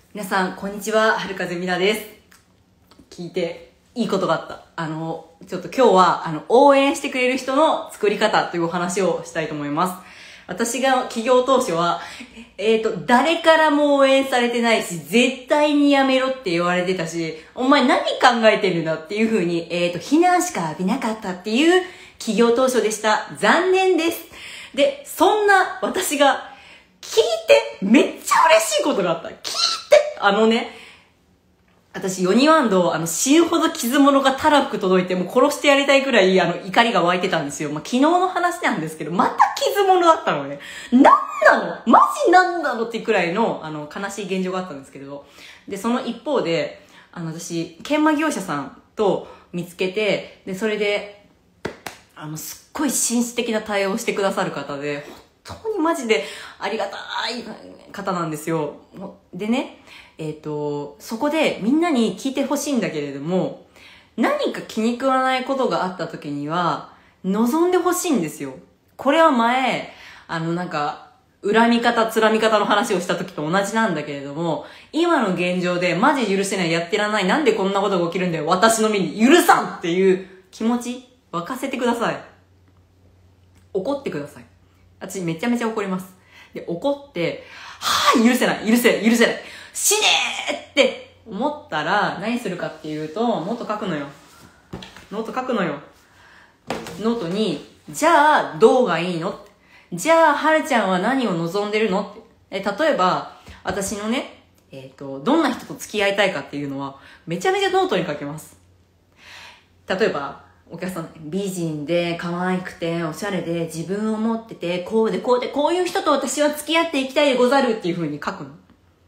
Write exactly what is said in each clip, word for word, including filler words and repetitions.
皆さん、こんにちは。春風美奈です。聞いていいことがあった。あの、ちょっと今日は、あの、応援してくれる人の作り方というお話をしたいと思います。私が起業当初は、えっと、誰からも応援されてないし、絶対にやめろって言われてたし、お前何考えてるんだっていう風に、えっと、非難しか浴びなかったっていう起業当初でした。残念です。で、そんな私が、聞いてめっちゃ嬉しいことがあった。聞いてあのね、私、ヨニワンド、あの、死ぬほど傷物がたらふく届いて、もう殺してやりたいくらい、あの、怒りが湧いてたんですよ。まあ、昨日の話なんですけど、また傷物だったのね。なんなのマジなんなのってくらいの、あの、悲しい現状があったんですけれど。で、その一方で、あの、私、研磨業者さんと見つけて、で、それで、あの、すっごい紳士的な対応をしてくださる方で、本当にマジでありがたい方なんですよ。でね、えっと、そこでみんなに聞いてほしいんだけれども、何か気に食わないことがあった時には、望んでほしいんですよ。これは前、あのなんか、恨み方、つらみ方の話をした時と同じなんだけれども、今の現状でマジ許せない、やってらない、なんでこんなことが起きるんだよ、私の身に許さんっていう気持ち、沸かせてください。怒ってください。私めちゃめちゃ怒ります。で、怒って、はぁ、許せない、許せない、許せない。死ねーって思ったら何するかっていうと、ノート書くのよ。ノート書くのよ。ノートに、じゃあどうがいいのって。じゃあはるちゃんは何を望んでるのって。え、例えば、私のね、えっと、どんな人と付き合いたいかっていうのは、めちゃめちゃノートに書けます。例えば、お客さん、美人で可愛くておしゃれで自分を持っててこうでこうでこういう人と私は付き合っていきたいでござるっていう風に書くの。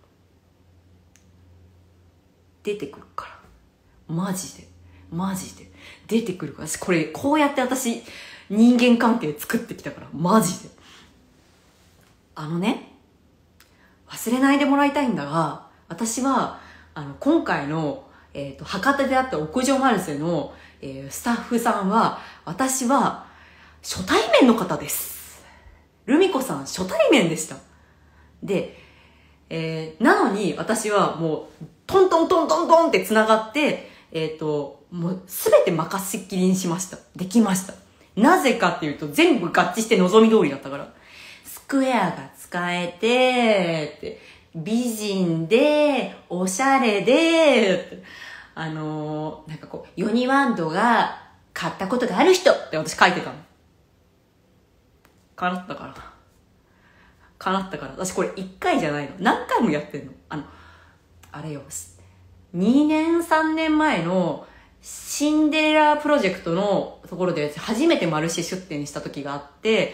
出てくるから。マジで。マジで。出てくるから。これ、こうやって私、人間関係作ってきたから。マジで。あのね、忘れないでもらいたいんだが、私は、あの、今回の、えっと、博多であった屋上マルセの、えー、スタッフさんは、私は、初対面の方です。ルミ子さん、初対面でした。で、えー、なのに、私はもう、トントントントントンって繋がって、えっと、もう、すべて任せっきりにしました。できました。なぜかっていうと、全部合致して望み通りだったから。スクエアが使えて、って、美人で、おしゃれで、って、あのー、なんかこう、ヨニワンドが買ったことがある人って私書いてたの。叶ったから。叶ったから。私これ一回じゃないの。何回もやってんの。あの、あれよ、にねんさんねんまえのシンデレラプロジェクトのところで初めてマルシェ出店した時があって、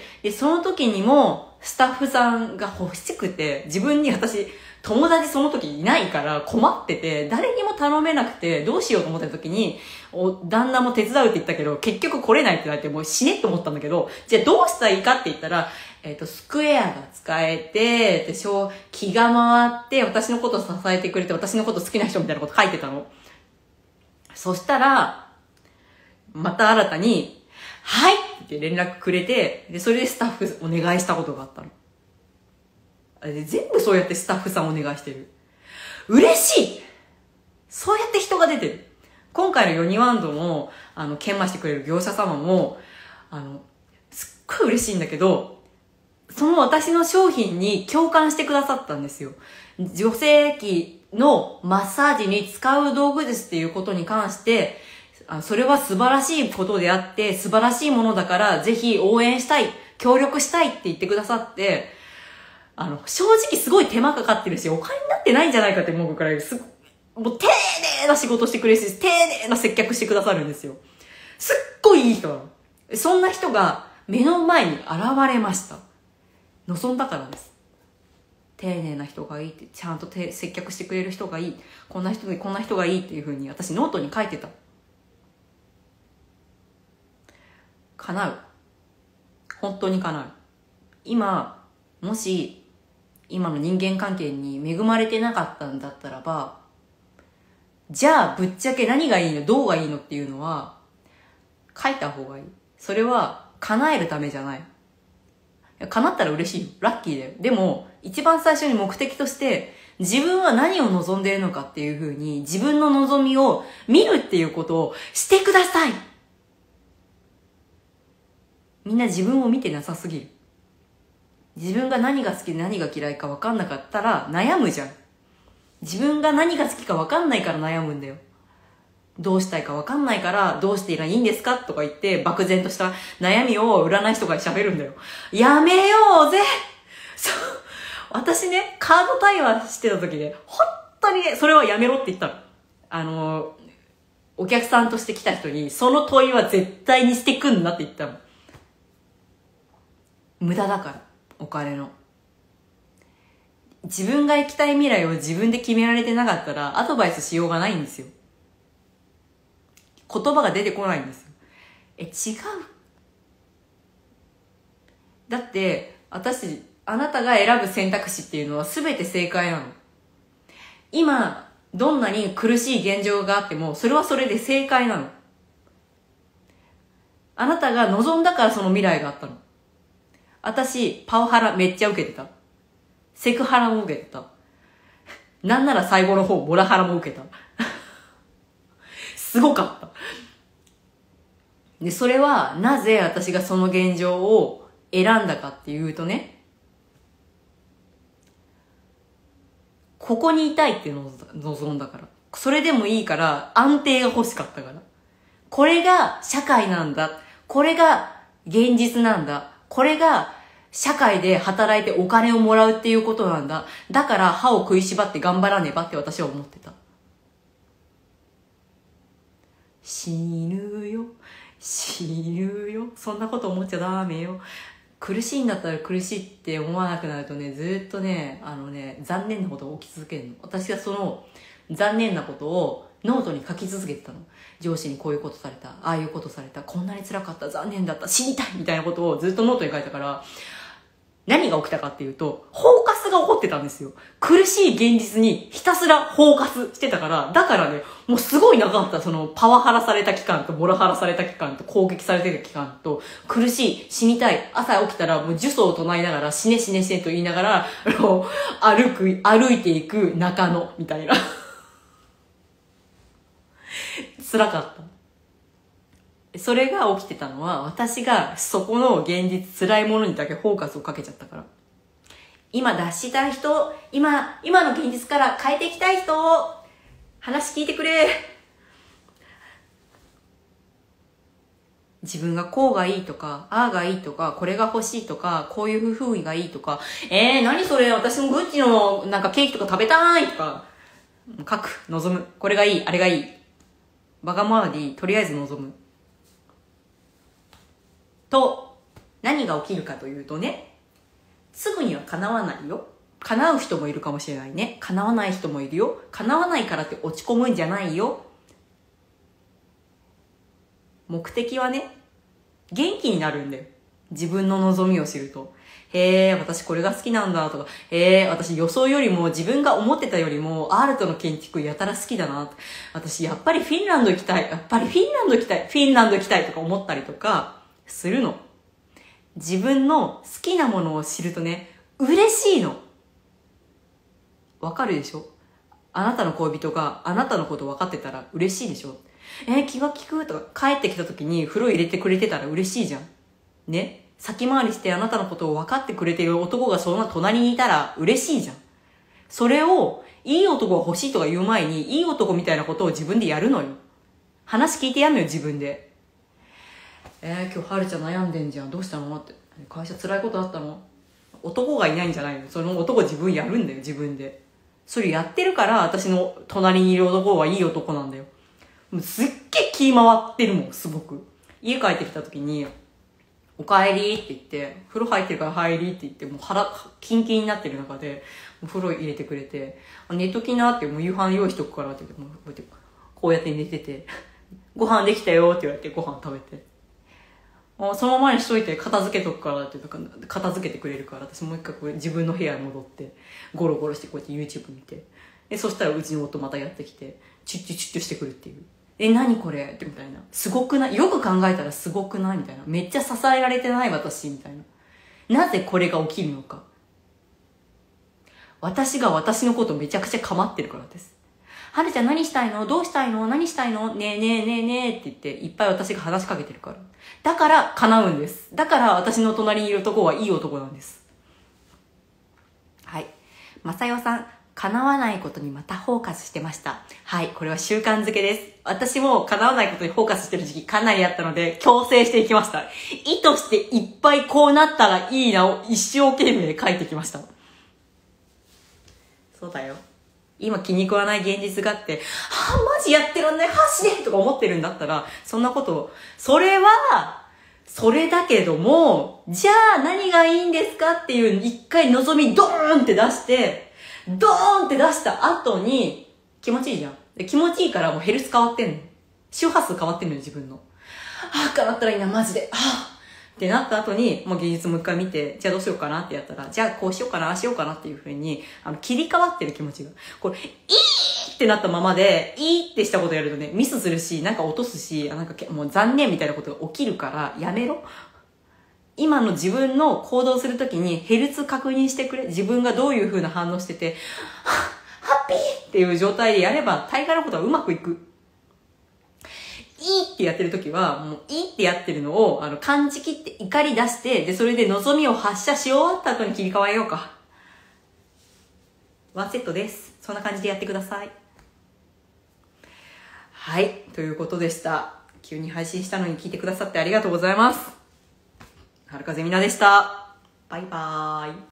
で、その時にもスタッフさんが欲しくて、自分に私、友達その時いないから困ってて、誰にも頼めなくてどうしようと思った時に、お旦那も手伝うって言ったけど、結局来れないって言われてもう死ねって思ったんだけど、じゃあどうしたらいいかって言ったら、えっと、スクエアが使えて、で、気が回って、私のことを支えてくれて、私のこと好きな人みたいなこと書いてたの。そしたら、また新たに、はいって連絡くれて、で、それでスタッフお願いしたことがあったの。で全部そうやってスタッフさんお願いしてる。嬉しいそうやって人が出てる。今回のヨニワンドの、あの、研磨してくれる業者様も、あの、すっごい嬉しいんだけど、その私の商品に共感してくださったんですよ。女性器のマッサージに使う道具ですっていうことに関して、それは素晴らしいことであって、素晴らしいものだから、ぜひ応援したい、協力したいって言ってくださって、あの、正直すごい手間かかってるし、お金になってないんじゃないかって思うくらい、すもう丁寧な仕事してくれるし、丁寧な接客してくださるんですよ。すっごいいい人なの。そんな人が目の前に現れました。望んだからです。丁寧な人がいいって、ちゃんと接客してくれる人がいい。こんな人にこんな人がいいっていう風に私ノートに書いてた。叶う。本当に叶う。今、もし、今の人間関係に恵まれてなかったんだったらば、じゃあぶっちゃけ何がいいのどうがいいのっていうのは書いた方がいい。それは叶えるためじゃない。いや叶ったら嬉しいよ。ラッキーだよ。でも一番最初に目的として自分は何を望んでいるのかっていう風に、自分の望みを見るっていうことをしてください。みんな自分を見てなさすぎる。自分が何が好きで何が嫌いか分かんなかったら悩むじゃん。自分が何が好きか分かんないから悩むんだよ。どうしたいか分かんないからどうしていいんですかとか言って漠然とした悩みを占い師とかに喋るんだよ。やめようぜ。そう。私ね、カード対話してた時で、本当にね、それはやめろって言ったの。あの、お客さんとして来た人に、その問いは絶対にしてくんなって言ったの。無駄だから、お金の。自分が行きたい未来を自分で決められてなかったら、アドバイスしようがないんですよ。言葉が出てこないんですよ。え、違う。だって、私、あなたが選ぶ選択肢っていうのは全て正解なの。今、どんなに苦しい現状があっても、それはそれで正解なの。あなたが望んだからその未来があったの。私、パワハラめっちゃ受けてた。セクハラも受けてた。なんなら最後の方、モラハラも受けた。すごかった。で、それはなぜ私がその現状を選んだかっていうとね、ここにいたいっていうのを望んだから。それでもいいから安定が欲しかったから。これが社会なんだ。これが現実なんだ。これが社会で働いてお金をもらうっていうことなんだ。だから歯を食いしばって頑張らねばって私は思ってた。死ぬよ。死ぬよ。そんなこと思っちゃダメよ。苦しいんだったら苦しいって思わなくなるとね、ずっとね、あのね、残念なことが起き続けるの。私がその残念なことをノートに書き続けてたの。上司にこういうことされた、ああいうことされた、こんなに辛かった、残念だった、死にたいみたいなことをずっとノートに書いたから、何が起きたかっていうと、フォーカスが起こってたんですよ。苦しい現実にひたすらフォーカスしてたから、だからね、もうすごいなかった。そのパワハラされた期間と、モラハラされた期間と、攻撃されてる期間と、苦しい、死にたい、朝起きたらもう呪詛を唱えながら、死ね死ね死ねと言いながら、あの、歩く、歩いていく中野、みたいな。辛かった。それが起きてたのは、私がそこの現実、辛いものにだけフォーカスをかけちゃったから。今脱したい人、今、今の現実から変えていきたい人、話聞いてくれ。自分がこうがいいとか、ああがいいとか、これが欲しいとか、こういう風がいいとか、えー、何それ、私もグッチのなんかケーキとか食べたいとか、書く、望む。これがいい、あれがいい。わがままでいい、とりあえず望む。と、何が起きるかというとね、すぐには叶わないよ。叶う人もいるかもしれないね。叶わない人もいるよ。叶わないからって落ち込むんじゃないよ。目的はね、元気になるんだよ。自分の望みを知ると。へえ、私これが好きなんだとか、へえ、私予想よりも自分が思ってたよりもアートの建築やたら好きだな。私やっぱりフィンランド行きたい。やっぱりフィンランド行きたい。フィンランド行きたいとか思ったりとかするの。自分の好きなものを知るとね、嬉しいの。わかるでしょ？あなたの恋人があなたのこと分かってたら嬉しいでしょ？えー、気が利くとか帰ってきた時に風呂入れてくれてたら嬉しいじゃん。ね？先回りしてあなたのことを分かってくれてる男がそんな隣にいたら嬉しいじゃん。それを、いい男が欲しいとか言う前に、いい男みたいなことを自分でやるのよ。話聞いてやんのよ、自分で。えー、今日はるちゃん悩んでんじゃん。どうしたのって。会社辛いことあったの？男がいないんじゃないの？その男自分やるんだよ、自分で。それやってるから、私の隣にいる男はいい男なんだよ。もうすっげえ気回ってるもん、すごく。家帰ってきた時に、お帰りって言って、風呂入ってるから入りって言って、もう腹、キンキンになってる中で、お風呂入れてくれて、寝ときなって、もう夕飯用意しとくからって言って、もうこうやって、こうやって寝てて、ご飯できたよって言われてご飯食べて、そのままにしといて片付けとくからって言うと、片付けてくれるから、私もう一回こう自分の部屋に戻って、ゴロゴロしてこうやって YouTube 見て、で、そしたらうちの夫またやってきて、チュッチュチュッチュしてくるっていう。え、何これってみたいな。すごくない？よく考えたらすごくないみたいな。めっちゃ支えられてない私みたいな。なぜこれが起きるのか。 私が私のことめちゃくちゃ構ってるからです。はるちゃん何したいの？どうしたいの？何したいの？ねえねえねえねえって言っていっぱい私が話しかけてるから。だから叶うんです。だから私の隣にいる男はいい男なんです。はい。まさよさん、叶わないことにまたフォーカスしてました。はい、これは習慣づけです。私も叶わないことにフォーカスしてる時期かなりあったので、強制していきました。意図していっぱいこうなったらいいなを一生懸命書いてきました。そうだよ。今気に食わない現実があって、はぁ、マジやってらんない、箸でとか思ってるんだったら、そんなこと、それは、それだけども、じゃあ何がいいんですかっていう一回望みドーンって出して、ドーンって出した後に、気持ちいいじゃん。で気持ちいいからもうヘルス変わってんの。周波数変わってんのよ、自分の。ああ、叶ったらいいな、マジで。ああってなった後に、もう現実もう一回見て、じゃあどうしようかなってやったら、じゃあこうしようかな、ああしようかなっていう風に、あの、切り替わってる気持ちが。これ、いいってなったままで、いいってしたことやるとね、ミスするし、なんか落とすし、なんかもう残念みたいなことが起きるから、やめろ。今の自分の行動するときにヘルツ確認してくれ。自分がどういう風な反応してて、ハッピーっていう状態でやれば、大概のことはうまくいく。いいってやってるときは、もういいってやってるのを、あの、感じきって怒り出して、で、それで望みを発射し終わった後に切り替えようか。ワンセットです。そんな感じでやってください。はい。ということでした。急に配信したのに聞いてくださってありがとうございます。はるかぜみなでした。バイバーイ。